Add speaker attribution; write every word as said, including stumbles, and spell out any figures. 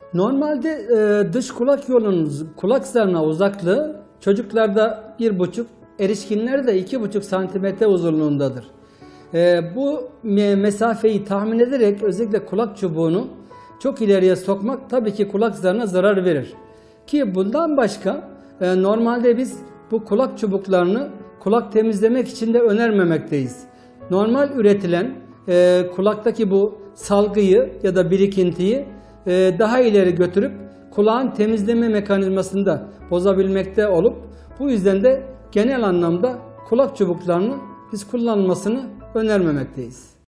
Speaker 1: Normalde e, dış kulak yolunun kulak zarına uzaklığı çocuklarda bir buçuk, erişkinlerde iki buçuk santimetre uzunluğundadır. E, bu me mesafeyi tahmin ederek özellikle kulak çubuğunu çok ileriye sokmak tabii ki kulak zarına zarar verir. Ki bundan başka e, normalde biz bu kulak çubuklarını kulak temizlemek için de önermemekteyiz. Normal üretilen e, kulaktaki bu salgıyı ya da birikintiyi e, daha ileri götürüp kulağın temizleme mekanizmasını da bozabilmekte olup bu yüzden de genel anlamda kulak çubuklarını biz kullanılmasını önermemekteyiz.